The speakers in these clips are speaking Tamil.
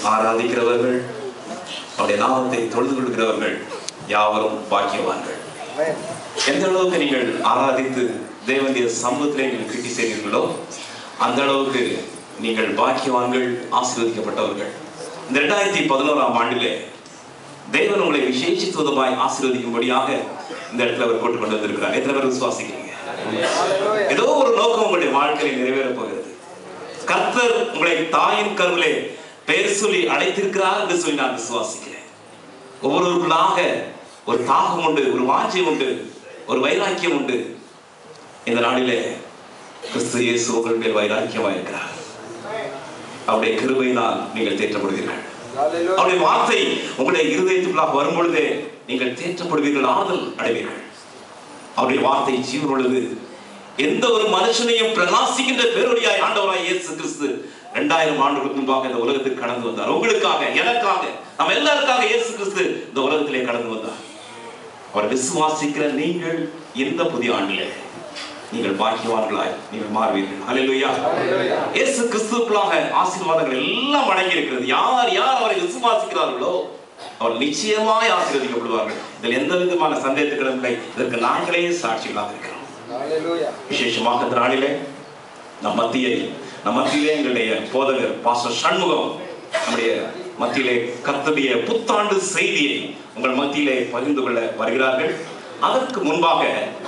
ஆராதிக்கிறவர்கள், அவருடைய நாமத்தை தொழுது கொள்கிறவர்கள் யாவரும் பாக்கியவான்கள். எந்த அளவுக்கு நீங்கள் ஆராதித்து தேவனுடைய சமூகத்திலே நீங்கள் கிட்டி செய்கிறீர்களோ அந்த அளவுக்கு நீங்கள் பாக்கியவான்கள், ஆசீர்வதிக்கப்பட்டவர்கள். இந்த 2011ஆம் ஆண்டிலே தேவன் உங்களை விசேஷித்துவமாய் ஆசீர்வதிக்கும்படியாக இந்த இடத்துல அவர் போட்டுக் கொண்டு வந்திருக்கிறார். எத்தனை பேர் விசுவாசிக்கிறீங்க? ஏதோ ஒரு நோக்கம் உங்களுடைய வாழ்க்கையில் நிறைவேறப் போகிறது. கர்த்தர் உங்களை தாயின் கருவிலே பெயர் சொல்லி அழைத்திருக்கிறார் என்று சொல்லி நான் விசுவாசிக்கிறேன். ஒவ்வொருவருக்குள்ளாக ஒரு தாகம் உண்டு, ஒரு வாஞ்சை உண்டு, ஒரு வைராக்கியம் உண்டு. இந்த நாளிலே கிறிஸ்து இயேசு உங்கள் மேல் வைராக்கியமாக இருக்கிறார். அவருடைய கிருபையினால் நீங்கள் தேற்றப்படுவீர்கள். அவருடைய வார்த்தை உங்களுடைய இருதயத்துக்குள்ளாக வரும் பொழுதே நீங்கள் தேற்றப்படுவீர்கள், ஆதல் அடைவீர்கள். அவருடைய வார்த்தை ஜீவன் உள்ளது. எந்த ஒரு மனுஷனையும் பிரகாசிக்கின்ற பேரொளியாய் ஆண்டவராய் இயேசு கிறிஸ்து 2000 ஆண்டுகளுக்கு முன்பாக இந்த உலகத்துக்கு கடந்து வந்தார். உங்களுக்காக, எனக்காக, நம்ம எல்லாருக்காக இயேசு கிறிஸ்து இந்த உலகத்திலே கடந்து வந்தார். அவர் விசுவாசிக்கிற நீங்கள் இந்த புதிய ஆண்டிலே நீங்கள் பாக்கியவான்களாய் நீங்கள் மாறுவீர்கள். ஹல்லேலூயா. இயேசு கிறிஸ்துவுக்குள்ளாக ஆசீர்வாதங்கள் எல்லாம் அடங்கி இருக்கிறது. யார் யார் அவரை விசுவாசிக்கிறார்களோ அவர் நிச்சயமாய் ஆசீர்வதிக்கப்படுவார்கள். இதில் எந்த விதமான சந்தேகத்துக்கும் இல்லை. இதற்கு நாங்களே சாட்சிகளாக இருக்கிறோம். விசேஷமாக இந்த நாளிலே நம் மத்தியிலே எங்களுடைய போதகர் பாஸ்டர் சண்முகம் நம்முடைய மத்தியிலே கர்த்தருடைய புத்தாண்டு செய்தியை உங்கள் மத்தியிலே பகிர்ந்து கொள்ள வருகிறார்கள். அதற்கு முன்பாக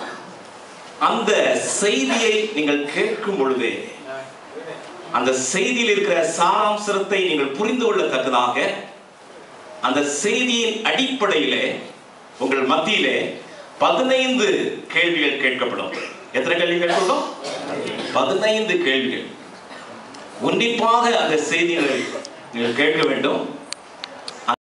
அந்த செய்தியை நீங்கள் கேட்கும் பொழுதே அந்த செய்தியில் இருக்கிற சாராம்சத்தை நீங்கள் புரிந்து கொள்ளத்தக்கதாக அந்த செய்தியின் அடிப்படையிலே உங்கள் மத்தியிலே 15 கேள்விகள் கேட்கப்படும். எத்தனை கேள்வி கேட்கப்படும்? 15 கேள்விகள். உன்னிப்பாக அந்த செய்திகளை நீங்கள் கேட்க வேண்டும்.